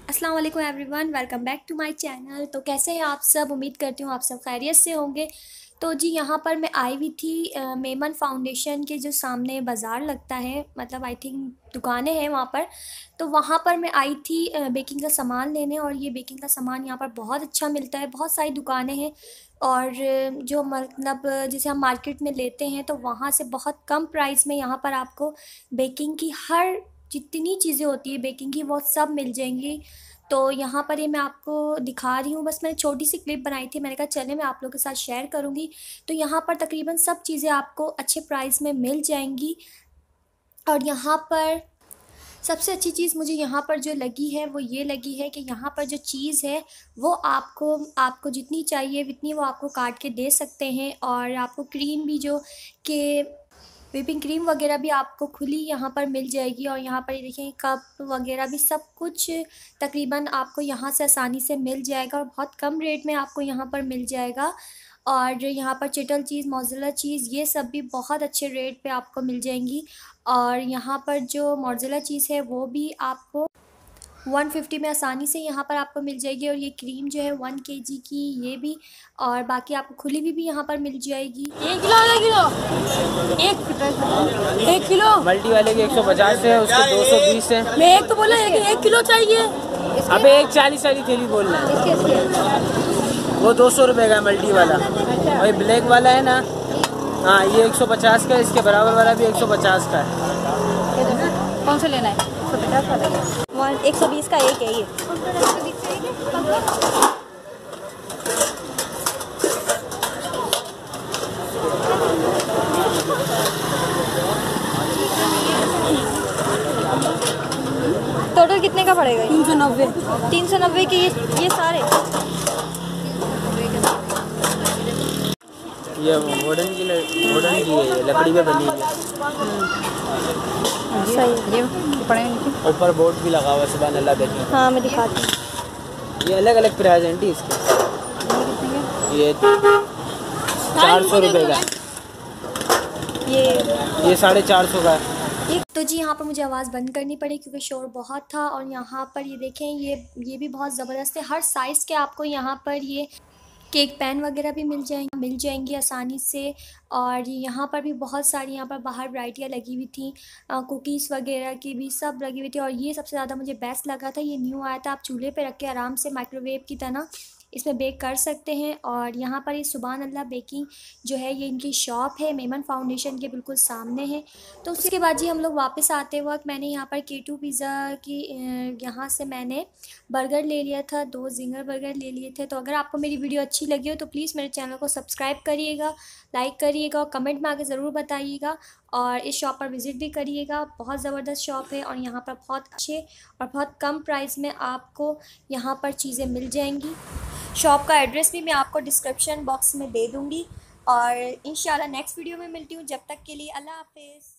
अस्सलाम वालेकुम everyone, welcome back to my channel. तो कैसे हैं आप सब? उम्मीद करती हूँ आप सब खैरियत से होंगे। तो जी यहाँ पर मैं आई हुई थी मेमन फाउंडेशन के जो सामने बाज़ार लगता है, मतलब आई थिंक दुकानें हैं वहाँ पर। तो वहाँ पर मैं आई थी बेकिंग का सामान लेने, और ये बेकिंग का सामान यहाँ पर बहुत अच्छा मिलता है। बहुत सारी दुकानें हैं और जो मतलब जैसे हम मार्केट में लेते हैं तो वहाँ से बहुत कम प्राइस में यहाँ पर आपको बेकिंग की हर जितनी चीज़ें होती है बेकिंग की वो सब मिल जाएंगी। तो यहाँ पर ये मैं आपको दिखा रही हूँ, बस मैंने छोटी सी क्लिप बनाई थी, मैंने कहा चले मैं आप लोगों के साथ शेयर करूँगी। तो यहाँ पर तकरीबन सब चीज़ें आपको अच्छे प्राइस में मिल जाएंगी। और यहाँ पर सबसे अच्छी चीज़ मुझे यहाँ पर जो लगी है वो ये लगी है कि यहाँ पर जो चीज़ है वो आपको आपको जितनी चाहिए उतनी वो आपको काट के दे सकते हैं। और आपको क्रीम भी जो कि व्हिपिंग क्रीम वगैरह भी आपको खुली यहाँ पर मिल जाएगी। और यहाँ पर ये देखिए कप वगैरह भी सब कुछ तकरीबन आपको यहाँ से आसानी से मिल जाएगा, और बहुत कम रेट में आपको यहाँ पर मिल जाएगा। और यहाँ पर चटल चीज़, मोज़रेला चीज़, ये सब भी बहुत अच्छे रेट पे आपको मिल जाएंगी। और यहाँ पर जो मोज़रेला चीज़ है वो भी आपको 150 में आसानी से यहाँ पर आपको मिल जाएगी। और ये क्रीम जो है 1 केजी की ये भी, और बाकी आपको खुली हुई भी यहाँ पर मिल जाएगी। 1 किलो आधा किलो 1 किलो मल्टी वाले की 150 है, उसके 220 है। मैं एक तो बोला है कि 1 किलो चाहिए। अबे 140 वाली थैली बोल रहे हैं, वो 200 रुपये का मल्टी वाला। और ये ब्लैक वाला है ना, हाँ ये 150 का है, इसके बराबर वाला भी 150 का है। कौन सा लेना है? 150 वाला 120 का एक है ये। टोटल कितने का पड़ेगा? 390। 390 के ये सारे। ये वुडन की है, ये लकड़ी पे बनी है। सही ये पड़ेगा। ऊपर बोर्ड भी लगा हुआ है, सुभान अल्लाह। देखिए हाँ मैं दिखाती हूँ। ये अलग अलग प्राइस हैं टी इसके। ये 400 रुपये का, ये 450 का है। तो जी यहाँ पर मुझे आवाज़ बंद करनी पड़ी क्योंकि शोर बहुत था। और यहाँ पर ये देखें ये भी बहुत ज़बरदस्त है। हर साइज़ के आपको यहाँ पर ये केक पैन वगैरह भी मिल जाएंगी आसानी से। और यहाँ पर भी बहुत सारी यहाँ पर बाहर वैरायटियाँ लगी हुई थी, कुकीज़ वगैरह की भी सब लगी हुई थी। और ये सबसे ज़्यादा मुझे बेस्ट लगा था, ये न्यू आया था। आप चूल्हे पे रख के आराम से माइक्रोवेव की तरह इसमें बेक कर सकते हैं। और यहाँ पर ये सुभान अल्लाह बेकिंग जो है ये इनकी शॉप है, मेमन फाउंडेशन के बिल्कुल सामने है। तो उसके बाद जी हम लोग वापस आते वक्त मैंने यहाँ पर K2 पिज़्ज़ा की यहाँ से मैंने बर्गर ले लिया था, 2 जिंगर बर्गर ले लिए थे। तो अगर आपको मेरी वीडियो अच्छी लगी हो तो प्लीज़ मेरे चैनल को सब्सक्राइब करिएगा, लाइक करिएगा और कमेंट में आके ज़रूर बताइएगा। और इस शॉप पर विज़िट भी करिएगा, बहुत ज़बरदस्त शॉप है। और यहाँ पर बहुत अच्छे और बहुत कम प्राइस में आपको यहाँ पर चीज़ें मिल जाएंगी। शॉप का एड्रेस भी मैं आपको डिस्क्रिप्शन बॉक्स में दे दूँगी। और इंशाल्लाह नेक्स्ट वीडियो में मिलती हूँ। जब तक के लिए अल्लाह हाफ़िज़।